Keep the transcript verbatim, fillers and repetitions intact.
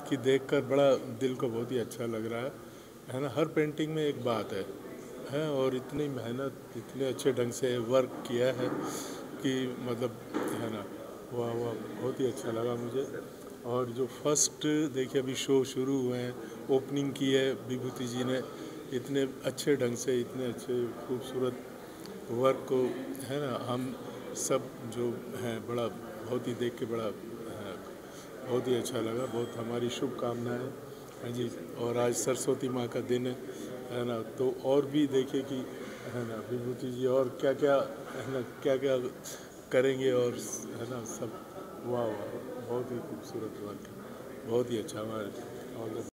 कि देखकर बड़ा दिल को बहुत ही अच्छा लग रहा है है ना। हर पेंटिंग में एक बात है है और इतनी मेहनत इतने अच्छे ढंग से वर्क किया है कि मतलब है ना, वाह वाह, बहुत ही अच्छा लगा मुझे। और जो फर्स्ट देखिए अभी शो शुरू हुए हैं, ओपनिंग की है विभूति जी ने, इतने अच्छे ढंग से इतने अच्छे खूबसूरत वर्क को है ना, हम सब जो हैं बड़ा बहुत ही देख के बड़ा है, बहुत ही अच्छा लगा। बहुत हमारी शुभकामनाएं हैं जी। और आज सरस्वती माँ का दिन है है ना, तो और भी देखिए कि है ना विभूति जी और क्या क्या है ना, क्या क्या करेंगे और है ना सब। वाह वाह, बहुत ही खूबसूरत वर्क है, बहुत ही अच्छा हमारे। और